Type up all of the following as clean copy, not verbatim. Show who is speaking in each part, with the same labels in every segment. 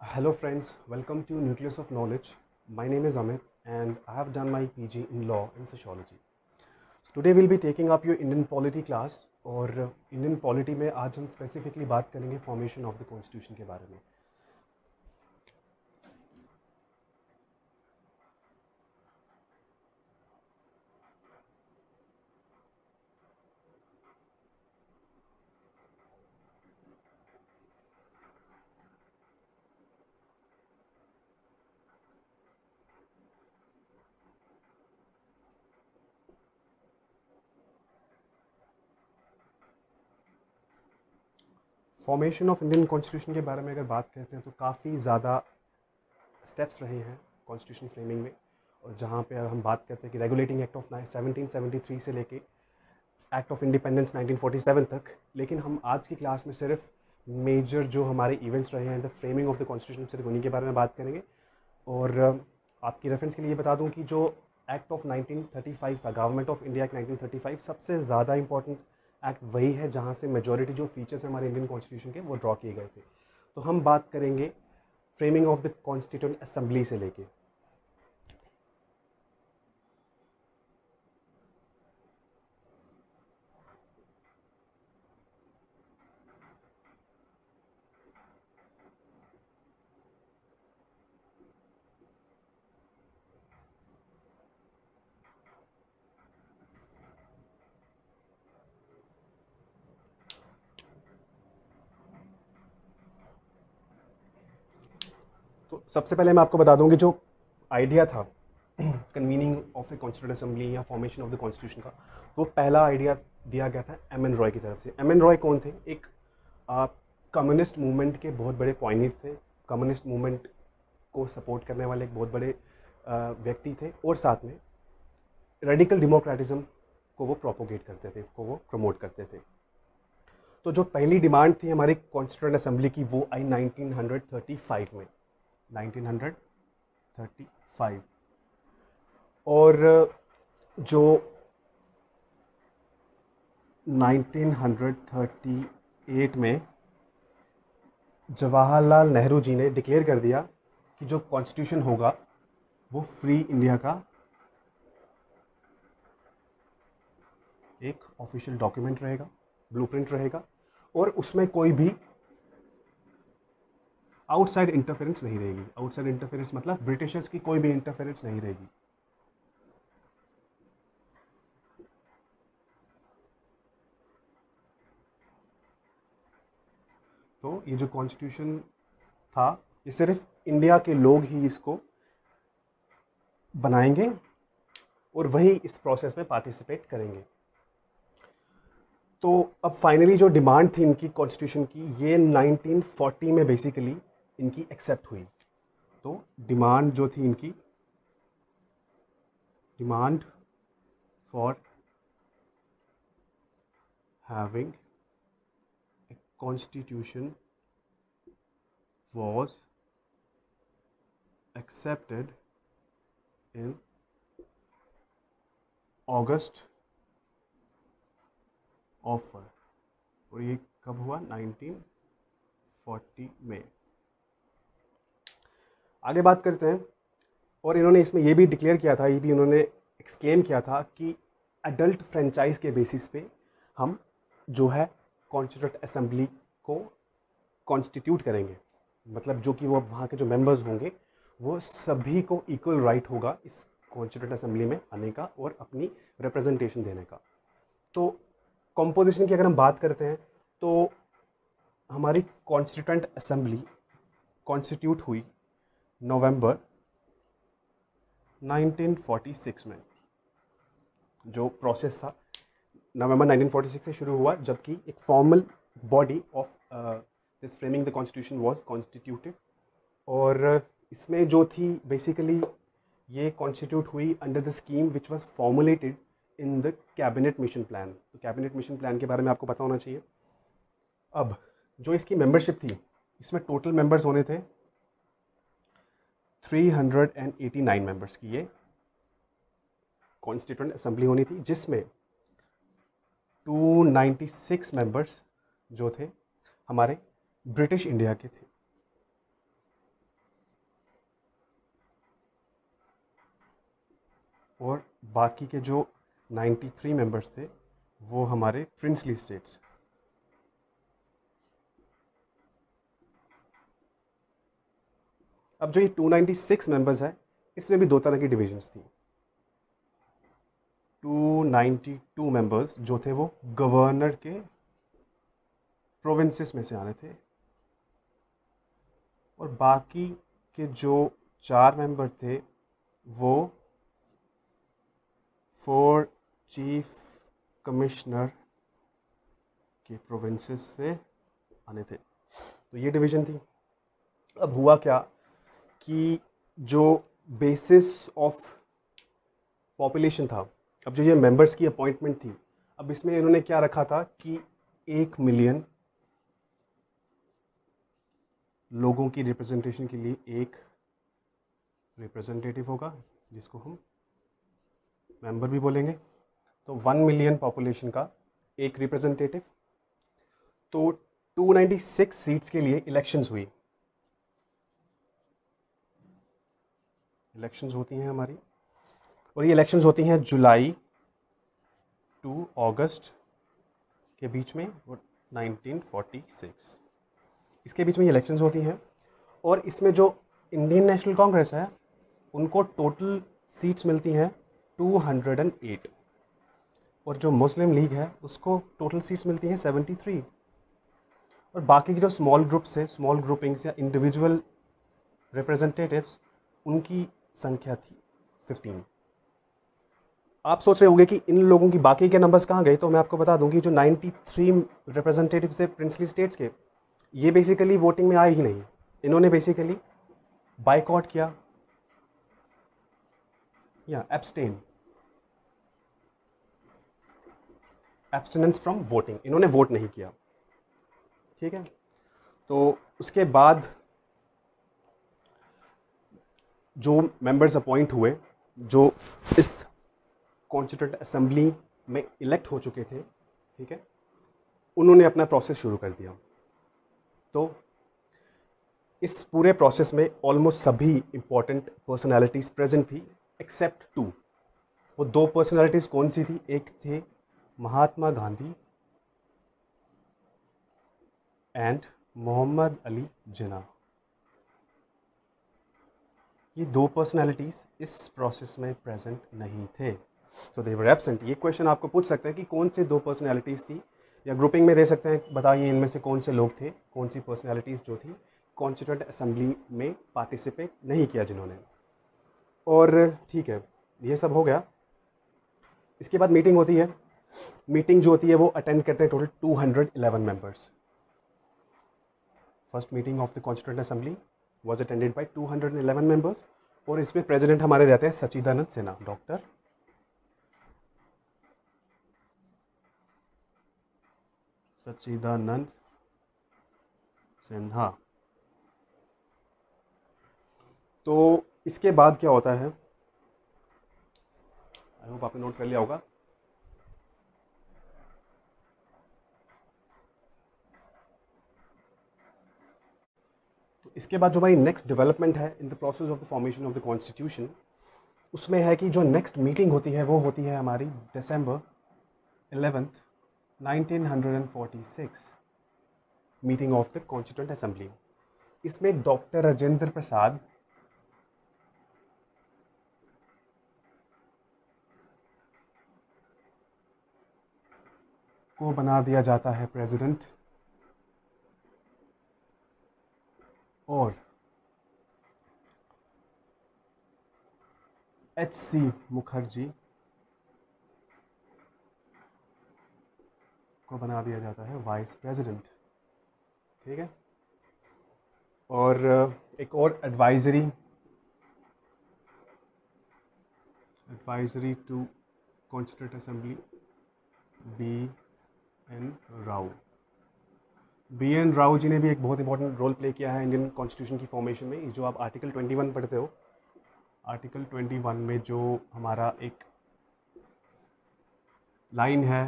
Speaker 1: Hello friends, welcome to Nucleus of Knowledge. My name is Amit and I have done my PG in Law and Sociology. So today we'll be taking up your Indian Polity class और Indian Polity में आज हम specifically बात करेंगे formation of the Constitution के बारे में. Formation of Indian constitution के बारे में अगर बात करते हैं तो काफ़ी ज़्यादा स्टेप्स रहे हैं कॉन्स्टिट्यूशन फ्रेमिंग में. और जहाँ पे हम बात करते हैं कि रेगुलेटिंग एक्ट ऑफ 1773 से लेके एक्ट ऑफ इंडिपेंडेंस 1947 तक. लेकिन हम आज की क्लास में सिर्फ मेजर जो हमारे इवेंट्स रहे हैं the framing of the constitution सिर्फ उन्हीं के बारे में बात करेंगे. और आपकी रेफरेंस के लिए बता दूं कि जो एक्ट ऑफ 1935 था, गवर्नमेंट ऑफ इंडिया एक्ट 1935, सबसे ज़्यादा इंपॉर्टेंट एक्ट वही है जहाँ से मेजॉरिटी जो फीचर्स हमारे इंडियन कॉन्स्टिट्यूशन के वो ड्रॉ किए गए थे. तो हम बात करेंगे framing of the constituent assembly से लेके. तो सबसे पहले मैं आपको बता दूं कि जो आइडिया था convening of a constituent assembly या फॉर्मेशन ऑफ द कॉन्स्टिट्यूशन का, वो पहला आइडिया दिया गया था एम एन रॉय की तरफ से. एम एन रॉय कौन थे? एक कम्युनिस्ट मूवमेंट के बहुत बड़े पॉइनियर थे. कम्युनिस्ट मूवमेंट को सपोर्ट करने वाले एक बहुत बड़े व्यक्ति थे और साथ में रेडिकल डेमोक्रेटिज्म को वो प्रोपोगेट करते थे, को वो प्रमोट करते थे. तो जो पहली डिमांड थी हमारी कॉन्स्टिट्यूंट असेंबली की वो आई 1935 में, 1935. और जो 1938 में जवाहरलाल नेहरू जी ने डिक्लेयर कर दिया कि जो कॉन्स्टिट्यूशन होगा वो फ्री इंडिया का एक ऑफिशियल डॉक्यूमेंट रहेगा, ब्लूप्रिंट रहेगा, और उसमें कोई भी आउटसाइड इंटरफेरेंस नहीं रहेगी. आउटसाइड इंटरफेरेंस मतलब ब्रिटिशर्स की कोई भी इंटरफेरेंस नहीं रहेगी. तो ये जो कॉन्स्टिट्यूशन था ये सिर्फ इंडिया के लोग ही इसको बनाएंगे और वही इस प्रोसेस में पार्टिसिपेट करेंगे. तो अब फाइनली जो डिमांड थी इनकी कॉन्स्टिट्यूशन की, ये 1940 में बेसिकली इनकी एक्सेप्ट हुई. तो डिमांड जो थी इनकी, demand for having a constitution was accepted in August offer. और ये कब हुआ? 1940 में. आगे बात करते हैं. और इन्होंने इसमें ये भी डिक्लेयर किया था, ये भी इन्होंने एक्सक्लेम किया था कि एडल्ट फ्रेंचाइज के बेसिस पे हम जो है कॉन्स्टिट्यूंट असेंबली को कॉन्स्टिट्यूट करेंगे. मतलब जो कि वो वहाँ के जो मेंबर्स होंगे वो सभी को इक्वल राइट होगा इस कॉन्स्टिट्यूंट असेंबली में आने का और अपनी रिप्रेजेंटेशन देने का. तो कॉम्पोजिशन की अगर हम बात करते हैं तो हमारी कॉन्स्टिट्यूंट असेंबली कॉन्स्टिट्यूट हुई नवंबर 1946 में. जो प्रोसेस था नवंबर 1946 से शुरू हुआ, जबकि एक formal body of this framing the constitution was constituted. और इसमें जो थी बेसिकली ये कॉन्स्टिट्यूट हुई under the scheme which was formulated in the cabinet mission plan. तो कैबिनेट मिशन प्लान के बारे में आपको पता होना चाहिए. अब जो इसकी मेंबरशिप थी, इसमें टोटल मेंबर्स होने थे 389 मेंबर्स की ये कॉन्स्टिट्यूएंट असेंबली होनी थी, जिसमें 296 मेंबर्स जो थे हमारे ब्रिटिश इंडिया के थे. और बाकी के जो 93 मेंबर्स थे वो हमारे प्रिंसली स्टेट्स। अब जो ये 296 मेंबर्स हैं, इसमें भी दो तरह की डिविजन्स थी। 292 मेंबर्स जो थे वो गवर्नर के प्रोविंसेस में से आने थे, और बाकी के जो 4 मेंबर थे वो 4 चीफ कमिश्नर के प्रोविंसेस से आने थे। तो ये डिवीज़न थी। अब हुआ क्या कि जो बेसिस ऑफ पॉपुलेशन था, अब जो ये मेंबर्स की अपॉइंटमेंट थी, अब इसमें इन्होंने क्या रखा था कि 1 मिलियन लोगों की रिप्रेजेंटेशन के लिए एक रिप्रेजेंटेटिव होगा, जिसको हम मेंबर भी बोलेंगे। तो 1 मिलियन पॉपुलेशन का एक रिप्रेजेंटेटिव। तो 296 सीट्स के लिए इलेक्शंस हुई। इलेक्शंस होती हैं हमारी, और ये इलेक्शंस होती हैं जुलाई टू अगस्त के बीच में, और 1946 इसके बीच में ये इलेक्शंस होती हैं। और इसमें जो इंडियन नेशनल कांग्रेस है उनको टोटल सीट्स मिलती हैं 208, और जो मुस्लिम लीग है उसको टोटल सीट्स मिलती हैं 73। और बाकी के जो स्मॉल ग्रुप्स है, स्मॉल ग्रुपिंग्स या इंडिविजुअल रिप्रेजेंटेटिव्स, उनकी संख्या थी 15। आप सोच रहे होंगे कि इन लोगों की बाकी के नंबर्स कहाँ गए, तो मैं आपको बता दूं कि जो 93 रिप्रेजेंटेटिव्स है प्रिंसली स्टेट्स के, ये बेसिकली वोटिंग में आए ही नहीं। इन्होंने बेसिकली बाइकआउट किया या एब्सटेनेंस फ्रॉम वोटिंग, इन्होंने वोट नहीं किया। ठीक है, तो उसके बाद जो मेंबर्स अपॉइंट हुए, जो इस कॉन्स्टिट्यूएंट असेंबली में इलेक्ट हो चुके थे, ठीक है, उन्होंने अपना प्रोसेस शुरू कर दिया। तो इस पूरे प्रोसेस में ऑलमोस्ट सभी इंपॉर्टेंट पर्सनालिटीज़ प्रेजेंट थी एक्सेप्ट 2। वो 2 पर्सनालिटीज़ कौन सी थी? एक थे महात्मा गांधी एंड मोहम्मद अली जिन्ना। ये 2 पर्सनालिटीज़ इस प्रोसेस में प्रेजेंट नहीं थे, सो दे वर एब्सेंट। ये क्वेश्चन आपको पूछ सकते हैं कि कौन से 2 पर्सनालिटीज़ थी, या ग्रुपिंग में दे सकते हैं, बताइए इनमें से कौन से लोग थे, कौन सी पर्सनालिटीज़ जो थी कॉन्स्टिट्यूएंट असेंबली में पार्टिसिपेट नहीं किया जिन्होंने। और ठीक है, ये सब हो गया। इसके बाद मीटिंग होती है। मीटिंग जो होती है वो अटेंड करते हैं total 211 members. First meeting of the constituent assembly was attended by 211 members, और इसमें प्रेसिडेंट हमारे रहते हैं सच्चिदानंद सिन्हा, डॉक्टर सच्चिदानंद सिन्हा। तो इसके बाद क्या होता है, आई होप आपने नोट कर लिया होगा। तो इसके बाद जो हमारी नेक्स्ट डेवलपमेंट है in the process of the formation of the constitution, उसमें है कि जो नेक्स्ट मीटिंग होती है वो होती है हमारी दिसंबर 11, 1946, meeting of the constituent assembly. इसमें डॉक्टर राजेंद्र प्रसाद को बना दिया जाता है प्रेसिडेंट, और H.C. मुखर्जी को बना दिया जाता है वाइस प्रेसिडेंट। ठीक है, और एक और advisory to constituent assembly B.N. Rao. B.N. Rao ji ने भी एक बहुत इंपॉर्टेंट रोल प्ले किया है इंडियन कॉन्स्टिट्यूशन की फॉर्मेशन में। जो आप आर्टिकल 21 पढ़ते हो, आर्टिकल 21 में जो हमारा एक लाइन है,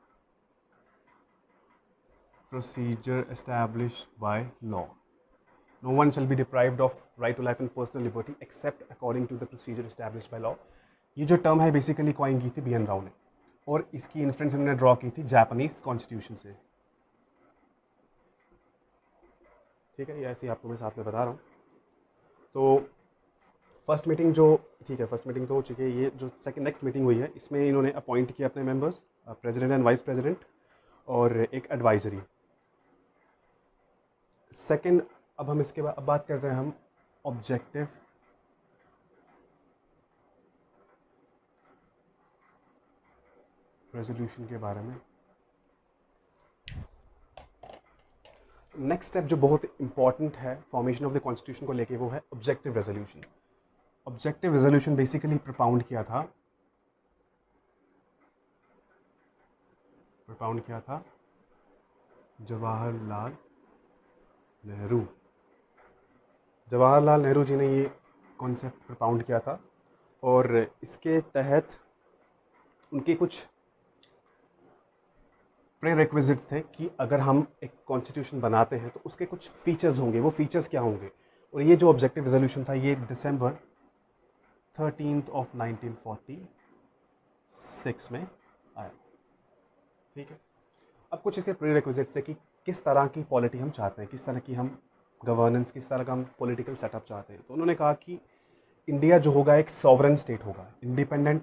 Speaker 1: procedure established by law, no one shall be deprived of right to life and personal liberty except according to the procedure established by law. ये जो टर्म है बेसिकली कॉइन की थी बी एन राव ने, और इसकी इन्फ्लुएंस उन्होंने ड्रॉ की थी जापानीज कॉन्स्टिट्यूशन से। ठीक है, ये ऐसे ही आपको मैं साथ में बता रहा हूँ। तो फर्स्ट मीटिंग जो, ठीक है, फर्स्ट मीटिंग तो हो चुकी है। ये जो सेकंड नेक्स्ट मीटिंग हुई है, इसमें इन्होंने अपॉइंट किया अपने members, president and vice president, और एक एडवाइजरी। सेकंड, अब हम इसके बाद अब बात करते हैं हम ऑब्जेक्टिव रेजोल्यूशन के बारे में। नेक्स्ट स्टेप जो बहुत इंपॉर्टेंट है फॉर्मेशन ऑफ द कॉन्स्टिट्यूशन को लेके, वो है objective resolution. Objective resolution basically propound किया था जवाहरलाल नेहरू जी ने ये कॉन्सेप्ट propound किया था, और इसके तहत उनके कुछ प्री रिक्विजिट्स थे कि अगर हम एक कॉन्स्टिट्यूशन बनाते हैं तो उसके कुछ फीचर्स होंगे। वो फीचर्स क्या होंगे? और ये जो ऑब्जेक्टिव रेजोल्यूशन था, ये December 13 of 1946 में आया। ठीक है, अब कुछ इसके प्री रिक्विजिट्स थे कि किस तरह की पॉलिटी हम चाहते हैं, किस तरह की हम गवर्नेंस, किस तरह का हम पॉलिटिकल सेटअप चाहते हैं। तो उन्होंने कहा कि इंडिया जो होगा एक सॉवरन स्टेट होगा, इंडिपेंडेंट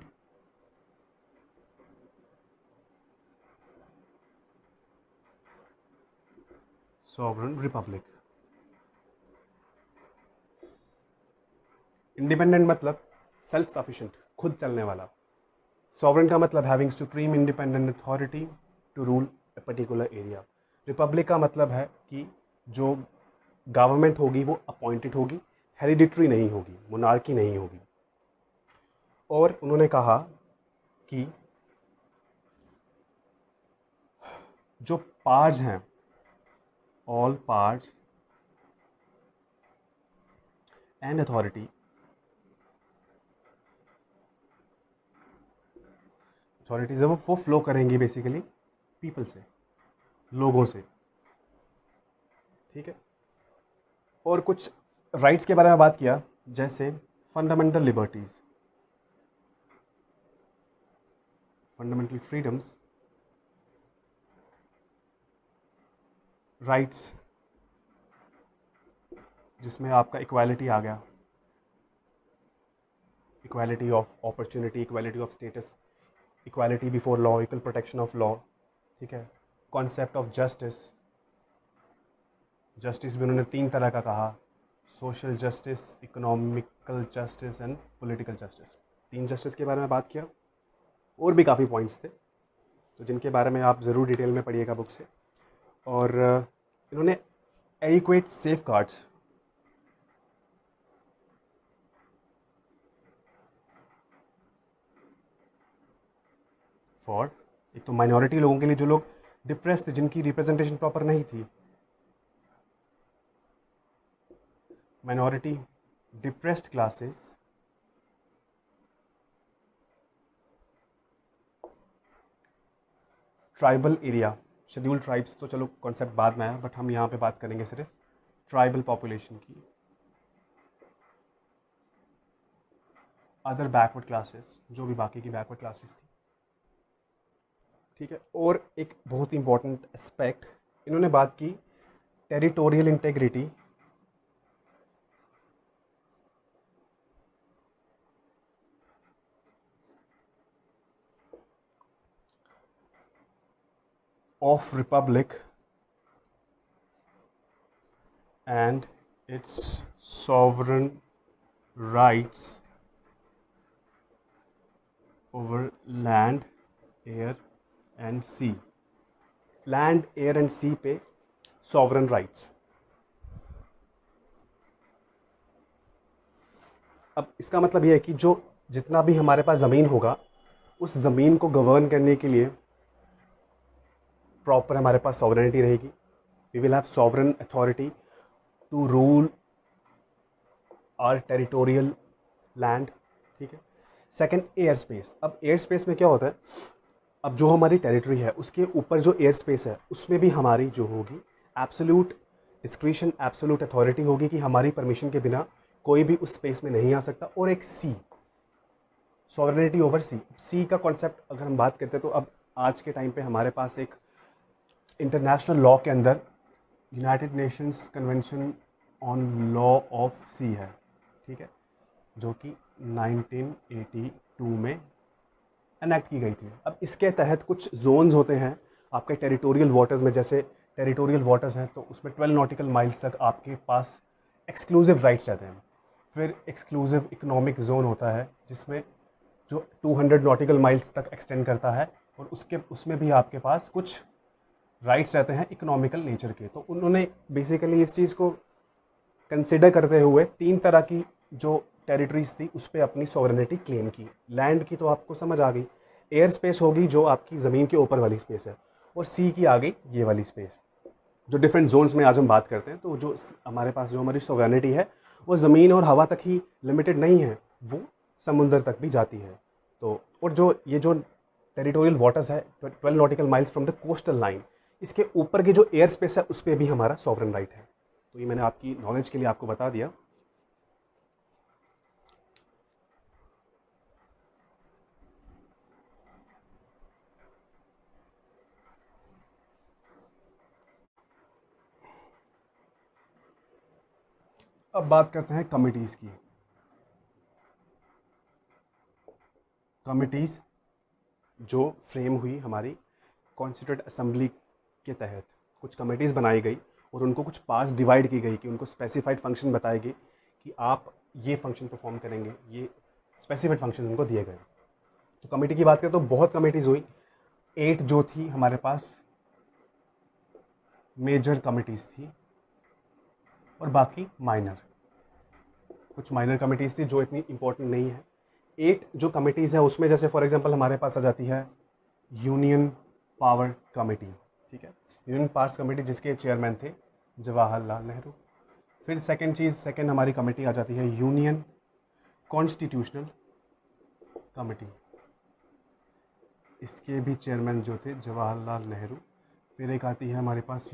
Speaker 1: सॉवरन रिपब्लिक। इंडिपेंडेंट मतलब सेल्फ सफिशिएंट, खुद चलने वाला। सॉवरन का मतलब having supreme independent authority to rule a particular area. Republic का मतलब है कि जो गवर्नमेंट होगी वो अपॉइंटेड होगी, हेरिडिटरी नहीं होगी, मोनार्की नहीं होगी। और उन्होंने कहा कि जो पार्ट्स हैं, ऑल पार्ट्स एंड अथॉरिटीज है वो फ्लो करेंगी बेसिकली पीपल से, लोगों से। ठीक है, और कुछ राइट्स के बारे में बात किया, जैसे fundamental liberties, fundamental freedoms, rights जिसमें आपका इक्वालिटी आ गया, equality of opportunity, equality of status, equality before law, equal protection of law. ठीक है, कॉन्सेप्ट ऑफ जस्टिस, जस्टिस भी उन्होंने 3 तरह का कहा, social justice, economical justice and political justice. 3 justice के बारे में बात किया, और भी काफ़ी पॉइंट्स थे तो जिनके बारे में आप ज़रूर डिटेल में पढ़िएगा बुक से। और इन्होंने एडिक्वेट सेफगार्ड्स फॉर, एक तो माइनॉरिटी लोगों के लिए, जो लोग डिप्रेस थे, जिनकी रिप्रेजेंटेशन प्रॉपर नहीं थी, minority, depressed classes, tribal area, scheduled tribes तो चलो कॉन्सेप्ट बाद में आया, बट हम यहाँ पे बात करेंगे सिर्फ ट्राइबल पॉपुलेशन की, अदर बैकवर्ड क्लासेस, जो भी बाकी की बैकवर्ड क्लासेस थी। ठीक है, और एक बहुत ही इंपॉर्टेंट एस्पेक्ट इन्होंने बात की, territorial integrity of republic and its sovereign rights over land, air and sea. Land, air and sea पे सॉवरन राइट्स। अब इसका मतलब यह है कि जो जितना भी हमारे पास ज़मीन होगा, उस ज़मीन को गवर्न करने के लिए प्रॉपर हमारे पास सॉवरेनिटी रहेगी। We will have sovereign authority to rule our territorial land. ठीक है, सेकंड, एयर स्पेस। अब एयर स्पेस में क्या होता है, अब जो हमारी टेरिटरी है उसके ऊपर जो एयर स्पेस है उसमें भी हमारी जो होगी एब्सोल्यूट डिस्क्रिशन एब्सोल्यूट अथॉरिटी होगी कि हमारी परमिशन के बिना कोई भी उस स्पेस में नहीं आ सकता। और एक सी, सॉवरेनिटी ओवर सी। सी का कॉन्सेप्ट अगर हम बात करते हैं तो अब आज के टाइम पे हमारे पास एक इंटरनेशनल लॉ के अंदर United Nations convention on law of sea है, ठीक है, जो कि 1982 में एनेक्ट की गई थी। अब इसके तहत कुछ जोन्स होते हैं आपके टेरिटोरियल वाटर्स में, जैसे टेरिटोरियल वाटर्स हैं तो उसमें 12 नॉटिकल माइल्स तक आपके पास एक्सक्लूसिव राइट्स रहते हैं। फिर एक्सक्लूसिव इकोनॉमिक जोन होता है जिसमें जो 200 नॉटिकल माइल्स तक एक्सटेंड करता है, और उसमें भी आपके पास कुछ राइट्स रहते हैं इकोनॉमिकल नेचर के। तो उन्होंने बेसिकली इस चीज़ को कंसिडर करते हुए 3 तरह की जो टेरिटरीज थी उस पर अपनी सॉवरेनिटी क्लेम की। लैंड की तो आपको समझ आ गई, एयर स्पेस होगी जो आपकी ज़मीन के ऊपर वाली स्पेस है, और सी की आ गई ये वाली स्पेस। जो डिफरेंट जोन्स में आज हम बात करते हैं, तो जो हमारे पास जो हमारी सॉवरेनिटी है वो ज़मीन और हवा तक ही लिमिटेड नहीं है, वो समुंदर तक भी जाती है। तो और जो टेरिटोरियल वाटर्स है 12 nautical miles from the coastal line, इसके ऊपर के जो एयर स्पेस है उस पर भी हमारा सॉवरेन राइट है। तो ये मैंने आपकी नॉलेज के लिए आपको बता दिया। अब बात करते हैं कमिटीज़ की। कमिटीज़ जो फ्रेम हुई हमारी कॉन्स्टिट्यूएंट असेंबली के तहत, कुछ कमिटीज़ बनाई गई और उनको कुछ पार्ट्स डिवाइड की गई कि उनको स्पेसिफाइड फंक्शन बताए गए कि आप ये फंक्शन परफॉर्म करेंगे, ये स्पेसिफाइड फंक्शन उनको दिए गए। तो कमेटी की बात करें तो बहुत कमेटीज़ हुई, 8 जो थी हमारे पास मेजर कमिटीज़ थी और बाकी माइनर, कुछ माइनर कमिटीज़ थी जो इतनी इंपॉर्टेंट नहीं है। 8 जो कमिटीज़ है उसमें जैसे फॉर एग्जांपल हमारे पास आ जाती है यूनियन पावर कमेटी, ठीक है, यूनियन पावर्स कमेटी जिसके चेयरमैन थे जवाहरलाल नेहरू। फिर सेकंड हमारी कमेटी आ जाती है यूनियन कॉन्स्टिट्यूशनल कमेटी, इसके भी चेयरमैन जो थे जवाहरलाल नेहरू। फिर एक आती है हमारे पास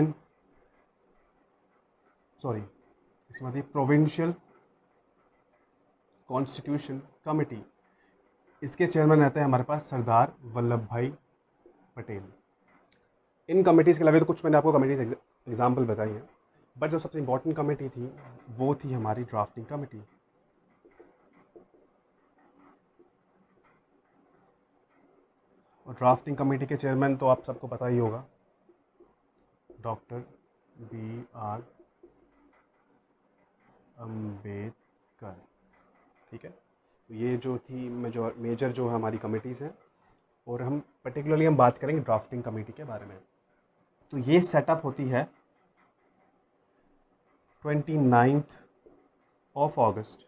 Speaker 1: इसके बाद प्रोविंशियल कॉन्स्टिट्यूशन कमेटी, इसके चेयरमैन रहते हैं हमारे पास सरदार वल्लभ भाई पटेल। इन कमेटीज़ के अलावा तो कुछ मैंने आपको कमेटीज एग्जाम्पल बताई हैं, बट जो सबसे इंपॉर्टेंट कमेटी थी वो थी हमारी ड्राफ्टिंग कमेटी। और ड्राफ्टिंग कमेटी के चेयरमैन तो आप सबको पता ही होगा, डॉक्टर BR अम्बेडकर, ठीक है। तो ये जो थी मेजर जो हमारी कमेटीज़ हैं, और हम पर्टिकुलरली हम बात करेंगे ड्राफ्टिंग कमेटी के बारे में। तो ये सेटअप होती है 29 अगस्त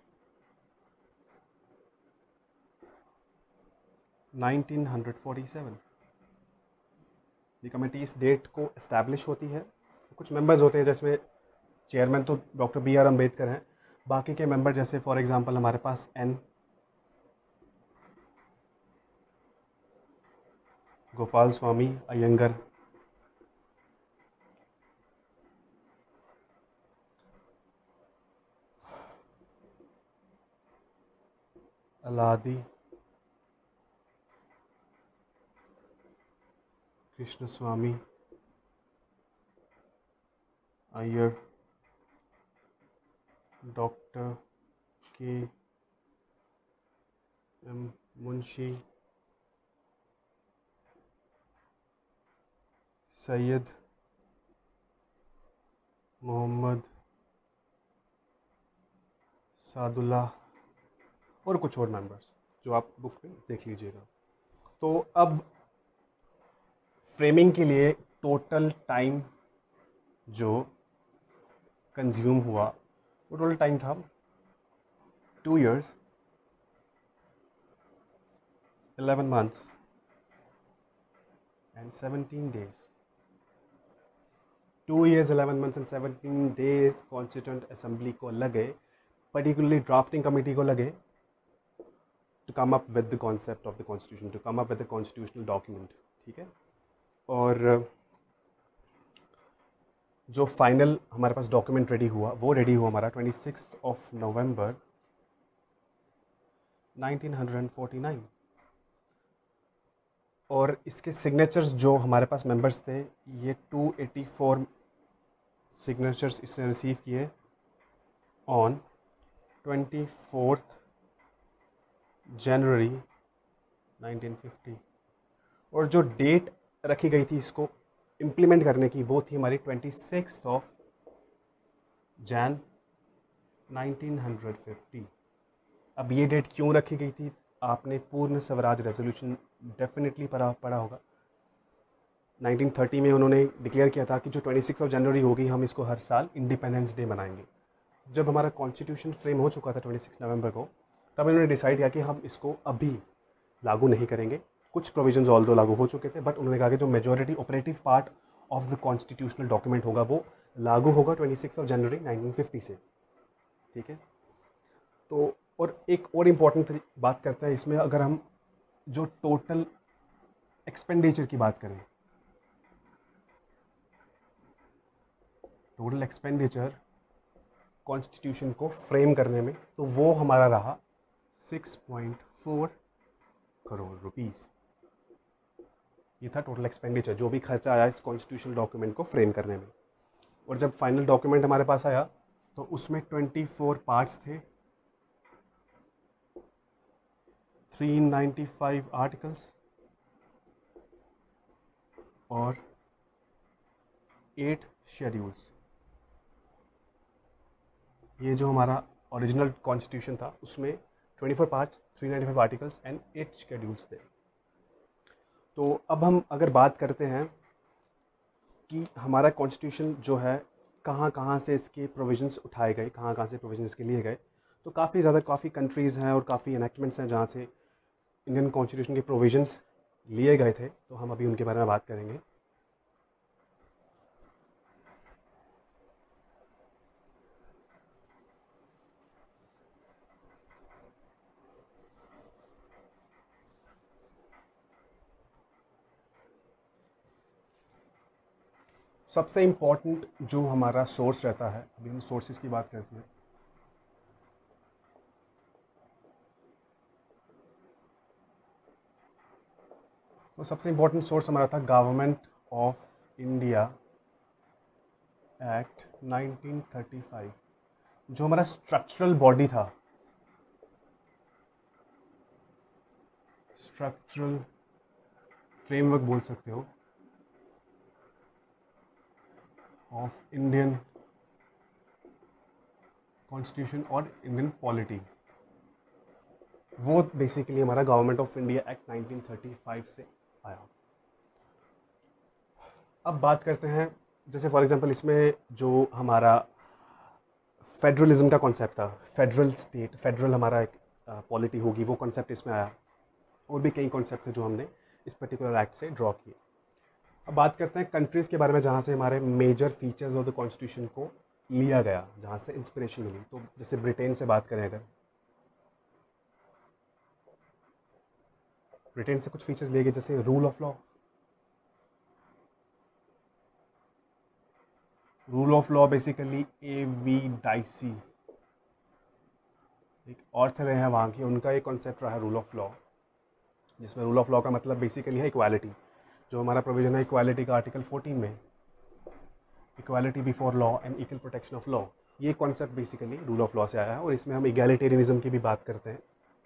Speaker 1: 1947। ये कमेटी इस डेट को इस्टेब्लिश होती है। कुछ मेंबर्स होते हैं जिसमें चेयरमैन तो डॉक्टर BR अम्बेडकर हैं, बाकी के मेंबर जैसे फॉर एग्जांपल हमारे पास N Gopalaswami Ayyangar, Alladi Krishnaswami Ayyar, doctor KM Munshi, Syed Mohammad Saadulla, और कुछ और मेंबर्स जो आप बुक में देख लीजिएगा। तो अब फ्रेमिंग के लिए टोटल टाइम जो कंज्यूम हुआ वो टोटल टाइम था 2 years 11 months and 17 days। 2 years 11 months and 17 days constituent assembly को लगे, पर्टिकुलरली ड्राफ्टिंग कमेटी को लगे, to come up with the concept of the constitution, to come up with the constitutional document, ठीक है। और जो final हमारे पास डॉक्यूमेंट रेडी हुआ वो रेडी हुआ हमारा 26 नवंबर 1949। और इसके सिग्नेचर्स जो हमारे पास मेंबर्स थे, ये 284 सिग्नेचर्स इसने रिसीव किए ऑन 24 जनवरी 1950। और जो डेट रखी गई थी इसको इम्प्लीमेंट करने की वो थी हमारी 26 जैन 1950। अब ये डेट क्यों रखी गई थी? आपने पूर्ण स्वराज रेजोल्यूशन डेफिनेटली पढ़ा होगा। 1930 में उन्होंने डिक्लेयर किया था कि जो 26 जनवरी होगी हम इसको हर साल इंडिपेंडेंस डे मनाएंगे। जब हमारा कॉन्स्टिट्यूशन फ्रेम हो चुका था 26 नवंबर को, तब इन्होंने डिसाइड किया कि हम इसको अभी लागू नहीं करेंगे। कुछ प्रोविजंस ऑल दो लागू हो चुके थे, बट उन्होंने कहा कि जो majority operative part of the constitutional document होगा वो लागू होगा 26 जनवरी 1950 से। ठीक है, तो और एक और इम्पॉर्टेंट बात करते हैं इसमें, अगर हम जो टोटल एक्सपेंडिचर की बात करें, टोटल एक्सपेंडिचर कॉन्स्टिट्यूशन को फ्रेम करने में, तो वो हमारा रहा 6.4 करोड़ रुपीस। ये था टोटल एक्सपेंडिचर, जो भी खर्चा आया इस कॉन्स्टिट्यूशन डॉक्यूमेंट को फ्रेम करने में। और जब फाइनल डॉक्यूमेंट हमारे पास आया तो उसमें 24 पार्ट्स थे, 395 आर्टिकल्स और 8 शेड्यूल्स। ये जो हमारा ओरिजिनल कॉन्स्टिट्यूशन था उसमें 24 पार्ट्स, 395 आर्टिकल्स एंड 8 शेड्यूल्स थे। तो अब हम अगर बात करते हैं कि हमारा कॉन्स्टिट्यूशन जो है कहाँ कहाँ से इसके प्रोविजंस उठाए गए, कहाँ कहाँ से प्रोविजंस के लिए गए, तो काफ़ी कंट्रीज़ हैं और काफ़ी एनेक्टमेंट्स हैं जहाँ से इंडियन कॉन्स्टिट्यूशन के प्रोविजंस लिए गए थे। तो हम अभी उनके बारे में बात करेंगे। सबसे इम्पॉर्टेंट जो हमारा सोर्स रहता है, अभी हम सोर्सेज की बात करते हैं, तो सबसे इम्पॉर्टेंट सोर्स हमारा था गवर्नमेंट ऑफ इंडिया एक्ट 1935, जो हमारा स्ट्रक्चरल बॉडी था, स्ट्रक्चरल फ्रेमवर्क बोल सकते हो ऑफ इंडियन कॉन्स्टिट्यूशन और इंडियन पॉलिटी। वो बेसिकली हमारा गवर्नमेंट ऑफ इंडिया एक्ट 1935 से आया। अब बात करते हैं, जैसे फॉर एग्जांपल इसमें जो हमारा फेडरलिज्म का कॉन्सेप्ट था, फेडरल स्टेट, फेडरल हमारा एक पॉलिटी होगी, वो कॉन्सेप्ट इसमें आया। और भी कई कॉन्सेप्ट थे जो हमने इस पर्टिकुलर एक्ट से ड्रॉ किए। अब बात करते हैं कंट्रीज़ के बारे में जहाँ से हमारे major features of the constitution को लिया गया, जहाँ से इंस्पिरेशन मिली। तो जैसे ब्रिटेन से बात करें, अगर ब्रिटेन से कुछ फीचर्स लिए गए, जैसे rule of law. Rule of law basically A.V. Dicey एक ऑर्थर हैं वहाँ के, उनका एक कॉन्सेप्ट रहा है रूल ऑफ लॉ, जिसमें रूल ऑफ लॉ का मतलब बेसिकली है इक्वालिटी। जो हमारा प्रोविजन है इक्वालिटी का आर्टिकल 14 में, equality before law and equal protection of law, ये concept basically rule of law से आया है। और इसमें हम इगैलिटेरियनिज्म की भी बात करते हैं।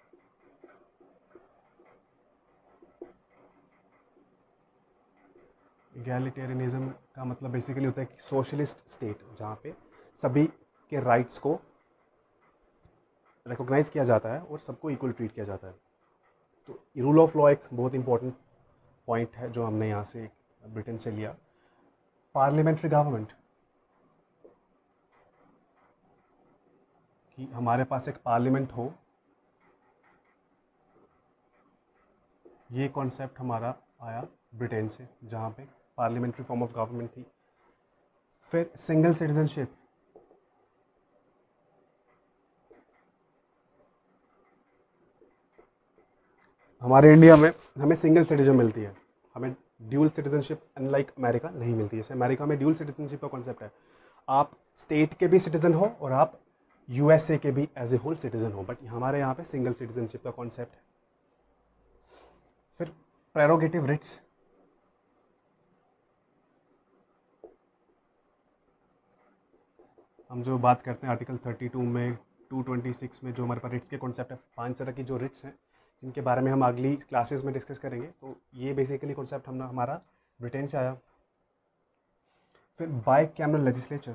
Speaker 1: इगैलिटेरियनिज्म का मतलब बेसिकली होता है कि सोशलिस्ट स्टेट, जहाँ पे सभी के राइट्स को रिकॉग्नाइज किया जाता है और सबको इक्वल ट्रीट किया जाता है। तो रूल ऑफ लॉ एक बहुत इंपॉर्टेंट पॉइंट है जो हमने यहाँ से ब्रिटेन से लिया। पार्लियामेंट्री गवर्नमेंट, कि हमारे पास एक पार्लियामेंट हो, ये कॉन्सेप्ट हमारा आया ब्रिटेन से, जहाँ पे पार्लियामेंट्री फॉर्म ऑफ गवर्नमेंट थी। फिर सिंगल सिटीजनशिप, हमारे इंडिया में हमें सिंगल सिटीजन मिलती है, हमें ड्यूल सिटीजनशिप अनलाइक अमेरिका नहीं मिलती। जैसे अमेरिका में ड्यूल सिटीजनशिप का कॉन्सेप्ट है, आप स्टेट के भी सिटीजन हो और आप यूएसए के भी एज ए होल सिटीजन हो, बट हमारे यहाँ पे सिंगल सिटीजनशिप का कॉन्सेप्ट है। फिर प्रेरोगेटिव रिट्स, हम जो बात करते हैं आर्टिकल 32 में 226 में जो हमारे पास रिट्स के कॉन्सेप्ट है, 5 तरह की जो रिट्स हैं जिनके बारे में हम अगली क्लासेस में डिस्कस करेंगे। तो ये बेसिकली कॉन्सेप्ट हमारा ब्रिटेन से आया। फिर bicameral legislature,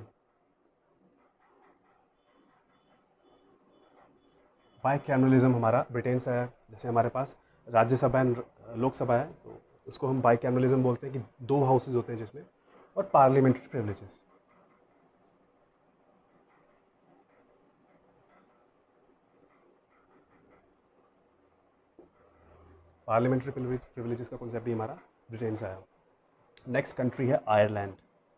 Speaker 1: bicameralism हमारा ब्रिटेन से आया। जैसे हमारे पास राज्यसभा एंड लोकसभा है, तो उसको हम बाय कैमरलिज्म बोलते हैं कि 2 हाउसेज होते हैं जिसमें, और पार्लियामेंट्री प्रिविलेजेस। पार्लियामेंट्री प्रिविलेजेस का कॉन्सेप्ट भी हमारा ब्रिटेन से आया। नेक्स्ट कंट्री है आयरलैंड।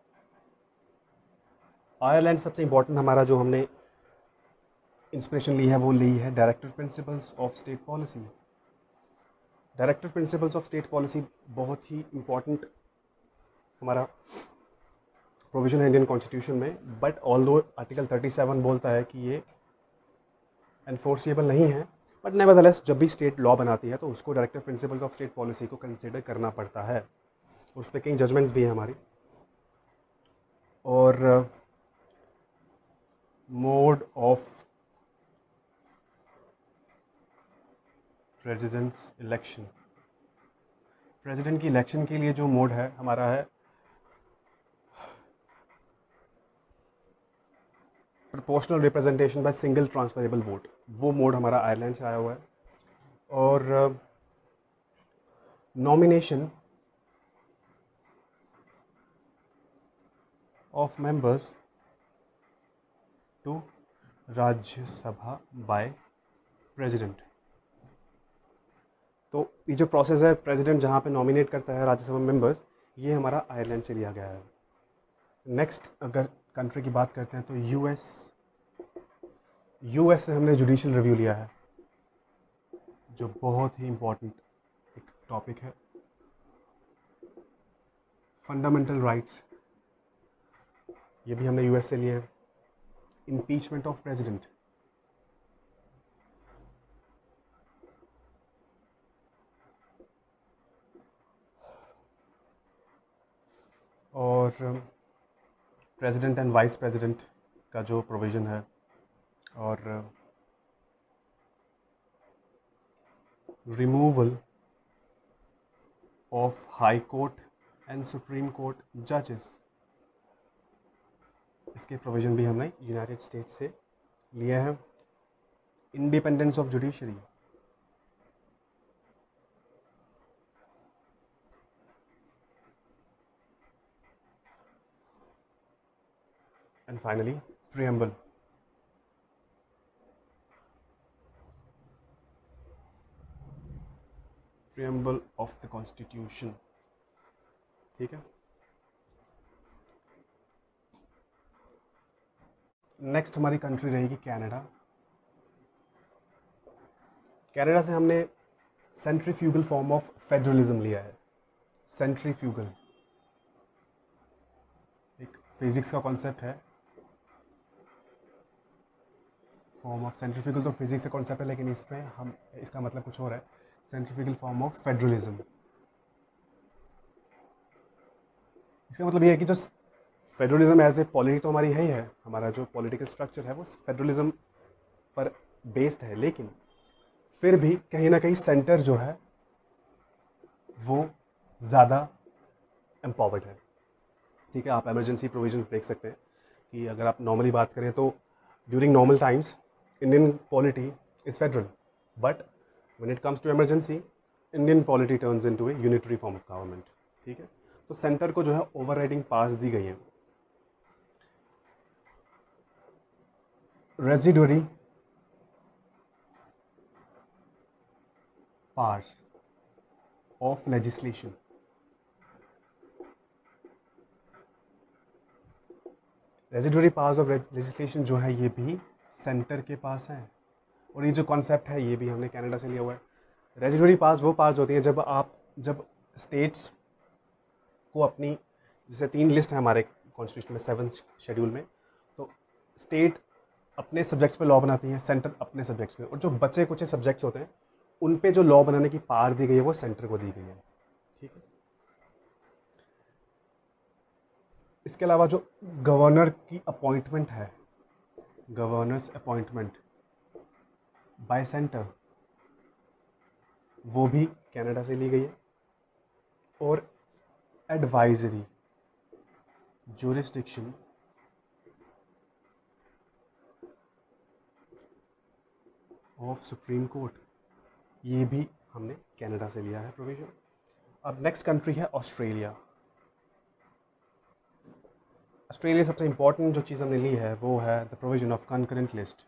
Speaker 1: आयरलैंड सबसे इंपॉर्टेंट हमारा जो हमने इंस्पिरेशन ली है वो ली है directive principles of state policy. Directive principles of state policy बहुत ही इंपॉर्टेंट हमारा प्रोविजन है इंडियन कॉन्स्टिट्यूशन में, बट ऑल्दो आर्टिकल 37 बोलता है कि ये एनफोर्सिएबल नहीं है, बट नेवरदलेस जब भी स्टेट लॉ बनाती है तो उसको directive principles of state policy को कंसिडर करना पड़ता है। उस पर कई जजमेंट्स भी हैं हमारी। और mode of president's election, president की इलेक्शन के लिए जो मोड है हमारा है proportional representation by single transferable vote. वो मोड हमारा आयरलैंड से आया हुआ है। और nomination of members to Rajya Sabha by president. तो ये जो प्रोसेस है प्रेसिडेंट जहाँ पे नॉमिनेट करता है राज्यसभा मेंबर्स, ये हमारा आयरलैंड से लिया गया है। नेक्स्ट अगर कंट्री की बात करते हैं तो यूएस से हमने जुडिशियल रिव्यू लिया है, जो बहुत ही इम्पोर्टेंट एक टॉपिक है। फंडामेंटल राइट्स, ये भी हमने यूएस से लिए हैं। इम्पीचमेंट ऑफ प्रेसिडेंट, और प्रेसिडेंट एंड वाइस प्रेसिडेंट का जो प्रोविज़न है, और removal of high court and supreme court जजेस, इसके प्रोविज़न भी हमने यूनाइटेड स्टेट्स से लिए हैं। Independence of judiciary, and finally preamble. Preamble of the constitution. ठीक है, नेक्स्ट हमारी कंट्री रहेगी कनाडा। कनाडा से हमने सेंट्रीफ्यूगल फॉर्म ऑफ फेडरलिज्म लिया है। सेंट्रीफ्यूगल एक फिजिक्स का कॉन्सेप्ट है, फॉर्म ऑफ सेंट्रीफ्यूगल तो फिजिक्स का कॉन्सेप्ट है, लेकिन इसमें हम इसका मतलब कुछ और है। सेंट्रीफ्यूगल फॉर्म ऑफ फेडरलिज्म, इसका मतलब ये है कि जो फेडरलिज्म एज ए पॉलिटी तो हमारी है ही है, हमारा जो पॉलिटिकल स्ट्रक्चर है वो फेडरलिज्म पर बेस्ड है, लेकिन फिर भी कहीं ना कहीं सेंटर जो है वो ज़्यादा एम्पावर्ड है। ठीक है, आप एमरजेंसी प्रोविजंस देख सकते हैं कि अगर आप नॉर्मली बात करें तो during normal times Indian polity is federal, but when it comes to emergency Indian polity turns into a unitary form of government. ठीक है, तो सेंटर को जो है ओवरराइडिंग पावर्स दी गई हैं। Residuary powers of legislation, residuary powers of legislation जो है ये भी सेंटर के पास है। और ये जो कॉन्सेप्ट है ये भी हमने कनाडा से लिया हुआ है। रेजिडुअरी पावर्स वो पावर्स होती हैं जब स्टेट्स को अपनी, जैसे 3 लिस्ट है हमारे कॉन्स्टिट्यूशन में 7 शेड्यूल में, तो स्टेट अपने सब्जेक्ट्स पे लॉ बनाती हैं, सेंटर अपने सब्जेक्ट्स पे, और जो बचे कुछ सब्जेक्ट्स होते हैं उन पे जो लॉ बनाने की पावर दी गई है वो सेंटर को दी गई है। ठीक है। इसके अलावा जो गवर्नर की अपॉइंटमेंट है, गवर्नर्स अपॉइंटमेंट बाय सेंटर, वो भी कनाडा से ली गई है। और advisory jurisdiction of supreme court, ये भी हमने कनाडा से लिया है प्रोविजन। अब नेक्स्ट कंट्री है ऑस्ट्रेलिया। ऑस्ट्रेलिया सबसे इंपॉर्टेंट जो चीज़ हमने ली है वो है the provision of concurrent list.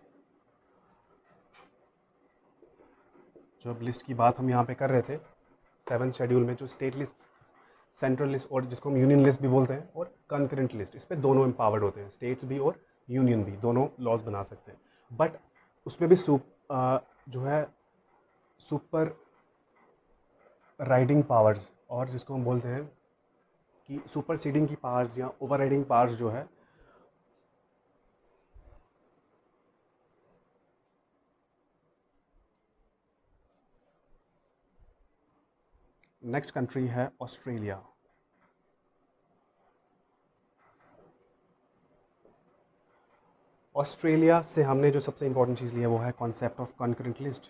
Speaker 1: जो अब लिस्ट की बात हम यहाँ पे कर रहे थे 7th शेड्यूल में, जो स्टेट लिस्ट, सेंट्रल लिस्ट, और जिसको हम यूनियन लिस्ट भी बोलते हैं, और कंकरेंट लिस्ट, इस पे दोनों एम्पावर्ड होते हैं, स्टेट्स भी और यूनियन भी, दोनों लॉज बना सकते हैं। बट उसमें भी जो है सुपर राइडिंग पावर्स, और जिसको हम बोलते हैं कि सुपर सीडिंग की पावर्स या ओवर राइडिंग पावर्स जो है, नेक्स्ट कंट्री है ऑस्ट्रेलिया। ऑस्ट्रेलिया से हमने जो सबसे इंपॉर्टेंट चीज़ ली है वो है concept of concurrent list.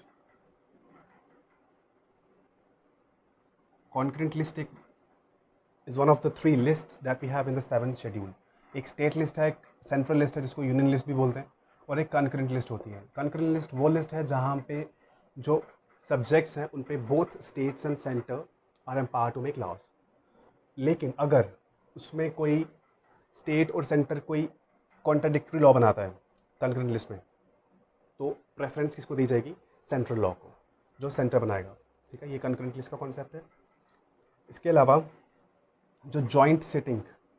Speaker 1: Concurrent list एक is one of the 3 list that we have in the 7th schedule. एक स्टेट लिस्ट है, एक सेंट्रल लिस्ट है जिसको यूनियन लिस्ट भी बोलते हैं, और एक कॉन्करेंट लिस्ट होती है। कॉन्करेंट लिस्ट वो लिस्ट है जहाँ पे जो सब्जेक्ट्स हैं उन पे both states and centre are empowered to make laws. लेकिन अगर उसमें कोई स्टेट और सेंटर कोई कॉन्ट्राडिक्टरी लॉ बनाता है कॉन्करेंट लिस्ट में, तो प्रेफरेंस किसको दी जाएगी? सेंट्रल लॉ को, जो सेंटर बनाएगा। ठीक है, ये कॉन्करेंट लिस्ट का कॉन्सेप्ट है। इसके अलावा जो joint sitting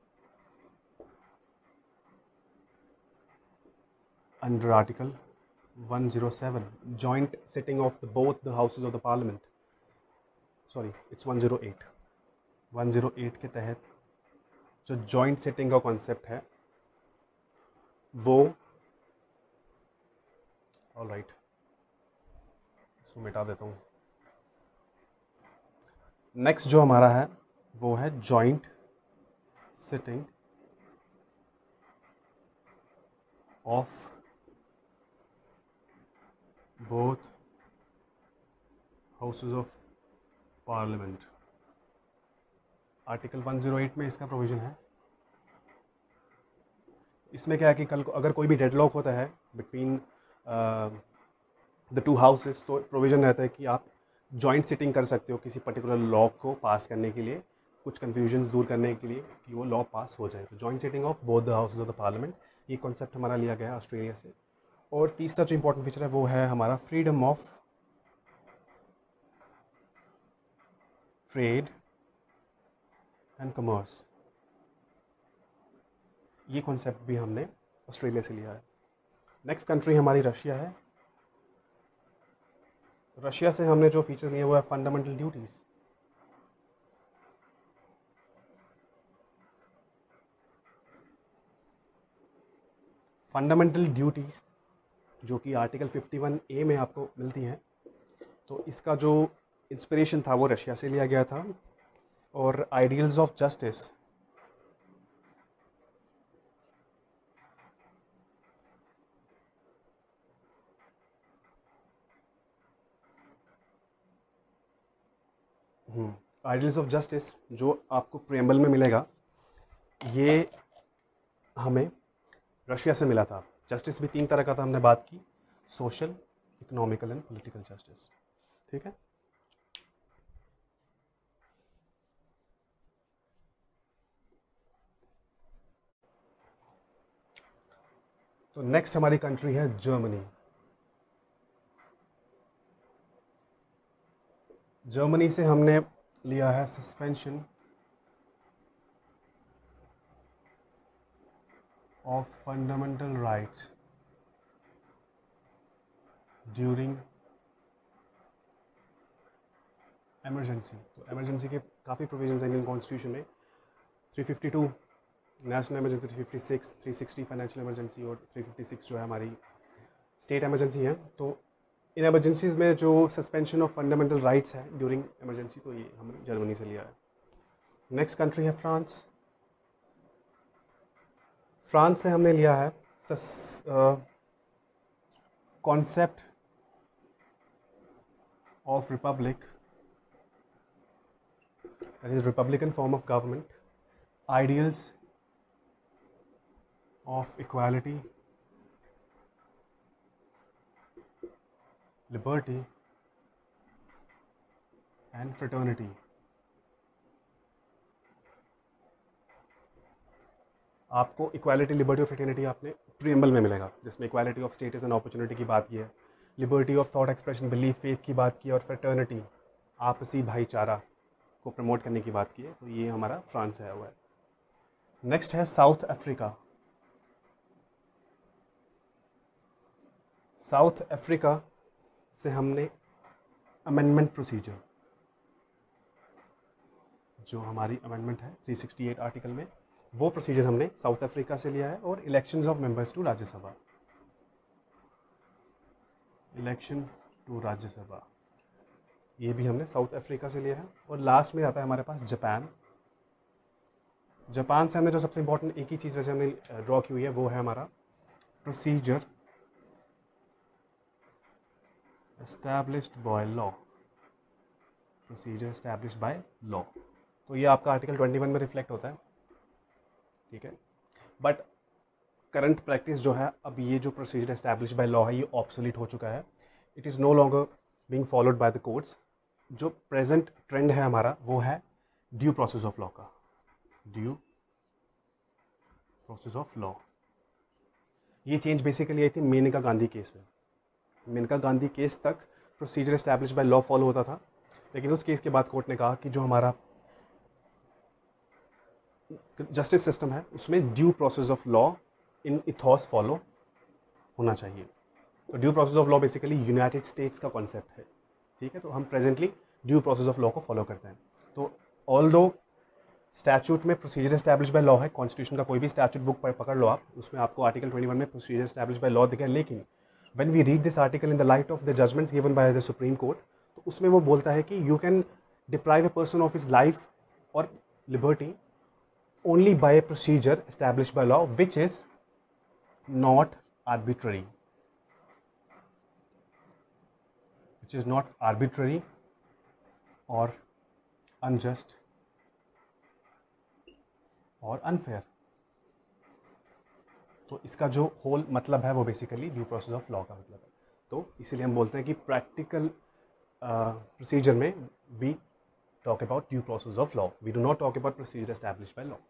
Speaker 1: under article 107, joint sitting of the both the houses of the parliament, sorry it's 108 के तहत जो जॉइंट सिटिंग का कॉन्सेप्ट है वो, ऑलराइट इसको मिटा देता हूँ। नेक्स्ट जो हमारा है वो है joint sitting of both houses of parliament. Article 108 में इसका प्रोविज़न है। इसमें क्या है कि कल को अगर कोई भी डेडलॉक होता है बिटवीन द 2 हाउसेस, तो प्रोविज़न रहता है कि आप जॉइंट सिटिंग कर सकते हो किसी पर्टिकुलर लॉ को पास करने के लिए, कुछ कन्फ्यूजन्स दूर करने के लिए, कि वो लॉ पास हो जाए। तो joint sitting of both the houses of the parliament, ये कॉन्सेप्ट हमारा लिया गया है ऑस्ट्रेलिया से। और तीसरा जो इंपॉर्टेंट फीचर है वो है हमारा freedom of trade and commerce. ये कॉन्सेप्ट भी हमने ऑस्ट्रेलिया से लिया है। नेक्स्ट कंट्री हमारी रशिया है। रशिया से हमने जो फीचर लिए वो है फंडामेंटल ड्यूटीज़। फंडामेंटल ड्यूटीज़ जो कि आर्टिकल 51A में आपको मिलती हैं, तो इसका जो इंस्पिरेशन था वो रशिया से लिया गया था। और ideals of justice, ideals of justice जो आपको प्रेम्बल में मिलेगा, ये हमें रशिया से मिला था। जस्टिस भी 3 तरह का था, हमने बात की, social, economical and political justice. ठीक है। तो नेक्स्ट हमारी कंट्री है जर्मनी। जर्मनी से हमने लिया है suspension of fundamental rights during emergency. तो एमरजेंसी के काफ़ी प्रोविजंस हैं इंडियन कॉन्स्टिट्यूशन में। 352 नेशनल इमरजेंसी, 356, 360 फाइनेंशियल इमरजेंसी और 356 जो है हमारी स्टेट इमरजेंसी है। तो इन इमरजेंसीज़ में जो सस्पेंशन ऑफ फंडामेंटल राइट्स है ड्यूरिंग इमरजेंसी, तो ये हमने जर्मनी से लिया है। नेक्स्ट कंट्री है फ्रांस। फ्रांस से हमने लिया है concept of republic, that is republican form of government, ideals of equality, liberty and fraternity. आपको इक्वालिटी, लिबर्टी और फ्रेटर्निटी आपने प्रीएम्बल में मिलेगा, जिसमें equality of status and opportunity की बात की है, liberty of thought expression, belief, faith की बात की है, और फ्रेटर्निटी आपसी भाईचारा को प्रमोट करने की बात की है। तो ये हमारा फ्रांस है हुआ है। नेक्स्ट है साउथ अफ्रीका। साउथ अफ्रीका से हमने अमेंडमेंट प्रोसीजर, जो हमारी अमेंडमेंट है 368 आर्टिकल में, वो प्रोसीजर हमने साउथ अफ्रीका से लिया है। और elections of members to Rajya Sabha, election to Rajya Sabha, ये भी हमने साउथ अफ्रीका से लिया है। और लास्ट में आता है हमारे पास जापान। जापान से हमने जो सबसे इंपॉर्टेंट एक ही चीज़ वैसे हमने ड्रॉ की हुई है, वो है हमारा procedure established by law, procedure established by law. तो ये आपका आर्टिकल 21 में रिफ्लेक्ट होता है, ठीक है। बट करंट प्रैक्टिस जो है, अब ये जो प्रोसीजर एस्टैब्लिश्ड बाय लॉ है, ये ऑब्सोलीट हो चुका है। It is no longer being followed by the courts. जो प्रेजेंट ट्रेंड है हमारा, वो है ड्यू प्रोसेस ऑफ लॉ का, ड्यू प्रोसेस ऑफ लॉ। ये चेंज बेसिकली आई थी मेनका गांधी केस में। मेनका गांधी केस तक procedure established by law follow होता था, लेकिन उस केस के बाद कोर्ट ने कहा कि जो हमारा जस्टिस सिस्टम है, उसमें due process of law in ethos follow होना चाहिए। तो due process of law basically United States का कॉन्सेप्ट है, ठीक है। तो हम presently due process of law को फॉलो करते हैं। तो ऑल्दो स्टैचूट में प्रोसीजर एस्टैब्लिश बाय लॉ है, कॉन्स्टिट्यूशन का कोई भी स्टैचूट बुक पकड़ लो आप, उसमें आपको आर्टिकल 21 में प्रोसीजर एस्टैब्लिश बाय लॉ दिखा है। लेकिन when we read this article in the light of the judgments given by the Supreme Court, तो उसमें वो बोलता है कि you can deprive a person of his life और liberty only by a procedure established by law which is not arbitrary, or unjust or unfair। तो इसका जो होल मतलब है वो basically due process of law का मतलब है। तो इसीलिए हम बोलते हैं कि प्रैक्टिकल प्रोसीजर में we talk about due process of law, we do not talk about procedure established by law।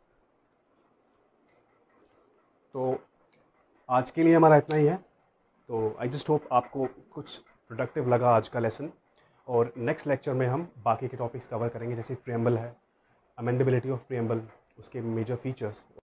Speaker 1: तो आज के लिए हमारा इतना ही है। तो आई जस्ट होप आपको कुछ प्रोडक्टिव लगा आज का लेसन, और नेक्स्ट लेक्चर में हम बाकी के टॉपिक्स कवर करेंगे, जैसे प्रीएम्बल है, अमेंडेबिलिटी ऑफ प्रीएम्बल, उसके मेजर फीचर्स,